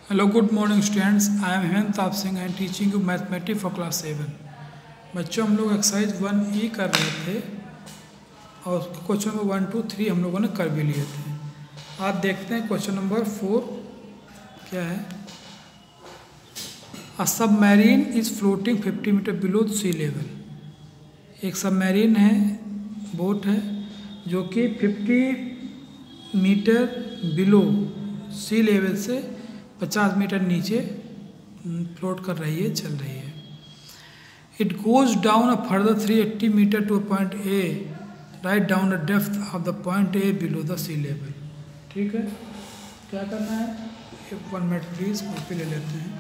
Hello, good morning students. I am Hemant Tap Singh and teaching you mathematics for class 7. बच्चों हम लोग exercise 1E कर रहे थे और क्वेश्चन नंबर 1, 2, 3 हम लोगों ने कर भी लिए थे। आज देखते हैं क्वेश्चन नंबर 4 क्या है। A submarine is floating 50 metre below sea level. एक सबमरीन है, बोट है जो कि 50 मीटर बिलो सी लेवल से 50 मीटर नीचे फ्लोट कर रही है, चल रही है। It goes down a further 380 metre to point A, right down the depth of the point A below the sea level. ठीक है, क्या करना है, एक 1 मिनट प्लीज कॉपी ले लेते हैं।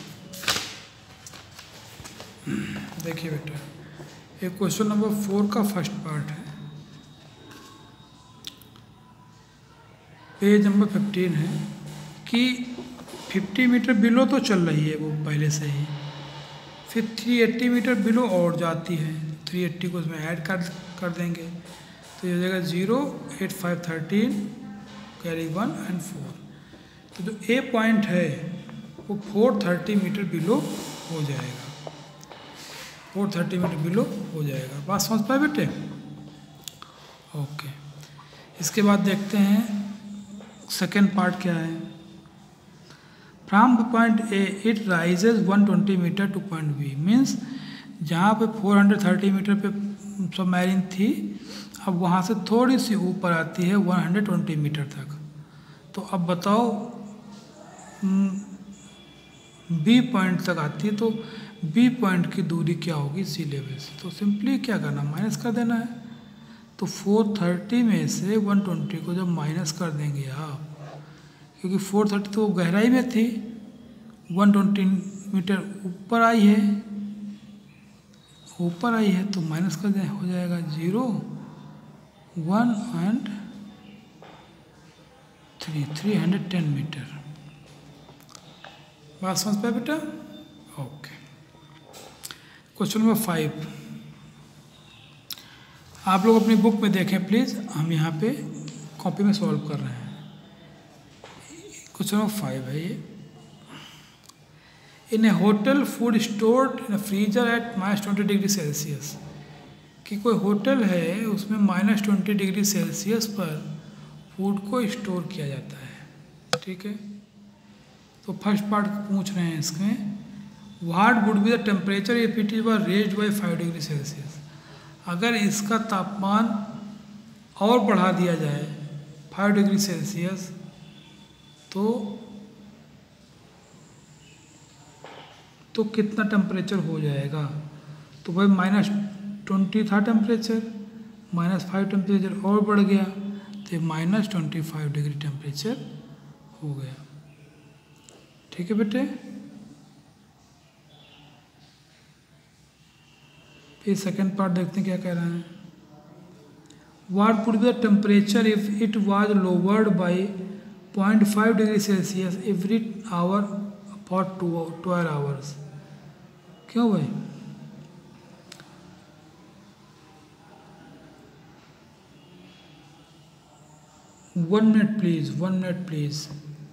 देखिए बेटा, ये क्वेश्चन नंबर 4 का फर्स्ट पार्ट है, पेज नंबर 15 है कि 50 मीटर बिलो तो चल रही है वो पहले से ही, फिर 380 मीटर बिलो और जाती है, 380 को उसमें ऐड कर देंगे तो ये हो जाएगा 0, 8, 5, 13, कैरी 1 एंड 4। तो जो ए पॉइंट है वो 430 मीटर बिलो हो जाएगा, 430 मीटर बिलो हो जाएगा। बात समझ पाए बेटे? ओके, इसके बाद देखते हैं सेकेंड पार्ट क्या है। From point A it rises 120 metre to point B, means जहाँ पे 430 मीटर पे सबमरीन थी, अब वहाँ से थोड़ी सी ऊपर आती है 120 मीटर तक। तो अब बताओ बी पॉइंट तक आती है, तो बी पॉइंट की दूरी क्या होगी सी लेवल से। तो सिंपली क्या करना, माइनस कर देना है। तो 430 में से 120 को जब माइनस कर देंगे आप, क्योंकि 430 तो गहराई में थी, 120 मीटर ऊपर आई है, तो माइनस कर दे, हो जाएगा 0, 1 एंड 3, 310 मीटर। बात समझ पाए बेटा? ओके, क्वेश्चन नंबर 5 आप लोग अपनी बुक में देखें प्लीज़, हम यहाँ पे कॉपी में सॉल्व कर रहे हैं। क्वेश्चन नंबर 5 है ये। In a hotel food stored in freezer at -20 degree Celsius, कि कोई होटल है उसमें -20 डिग्री सेल्सियस पर फूड को स्टोर किया जाता है। ठीक है, तो फर्स्ट पार्ट पूछ रहे हैं इसमें, what would be the temperature if it is raised by 5 degree Celsius. अगर इसका तापमान और बढ़ा दिया जाए 5 डिग्री सेल्सियस तो कितना टेम्परेचर हो जाएगा। तो भाई -20 था टेम्परेचर, -5 टेम्परेचर और बढ़ गया तो -25 डिग्री टेम्परेचर हो गया। ठीक है बेटे, फिर सेकेंड पार्ट देखते हैं क्या कह रहा है। What would be the temperature if it was lowered by 0.5 degree Celsius every hour for 12 hours. क्यों भाई? One minute please.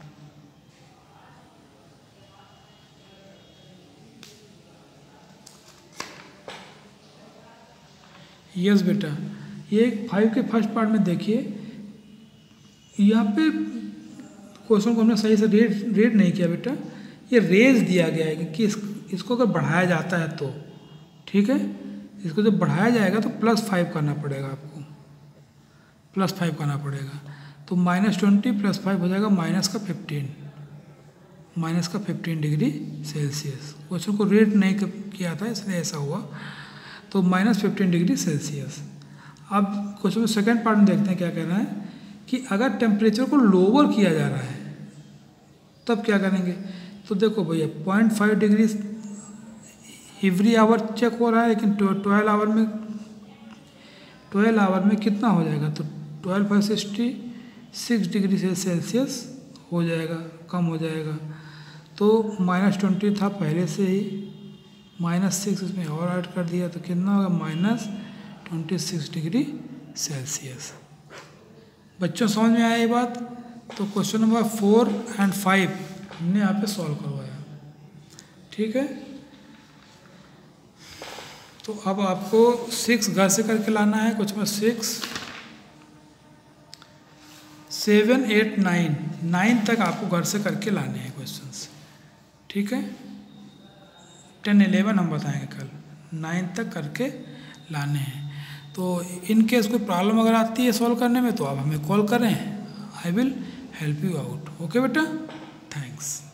यस बेटा, ये 5 के फर्स्ट पार्ट में देखिए, यहाँ पे क्वेश्चन को हमने सही से रेट नहीं किया बेटा। ये रेज दिया गया है कि इसको अगर बढ़ाया जाता है तो, ठीक है, इसको जब बढ़ाया जाएगा तो +5 करना पड़ेगा आपको, +5 करना पड़ेगा। तो -20 + 5 हो जाएगा -15 डिग्री सेल्सियस। क्वेश्चन को रेट नहीं किया था इसलिए ऐसा हुआ, तो -15 डिग्री सेल्सियस। अब क्वेश्चन में सेकेंड पार्ट में देखते हैं क्या कहना है कि अगर टेम्परेचर को लोअर किया जा रहा है तब क्या करेंगे। तो देखो भैया, 0.5 डिग्री एवरी आवर चेक हो रहा है, लेकिन 12 आवर में कितना हो जाएगा। तो 12 × 66 डिग्री सेल्सियस हो जाएगा, कम हो जाएगा। तो -20 था पहले से ही, -6 उसमें और ऐड कर दिया तो कितना होगा, -26 डिग्री सेल्सियस। बच्चों समझ में आया ये बात? तो क्वेश्चन नंबर 4 एंड 5 हमने यहाँ पे सॉल्व करवाया। ठीक है, तो अब आपको 6 घर से करके लाना है। कुछ में 6, 7, 8, 9 तक आपको घर से करके लाने हैं क्वेश्चंस। ठीक है, 10, 11 हम बताएंगे कल, 9 तक करके लाने हैं। तो इन केस कोई प्रॉब्लम अगर आती है सॉल्व करने में तो आप हमें कॉल करें, I will help you out. Okay बेटा, थैंक्स।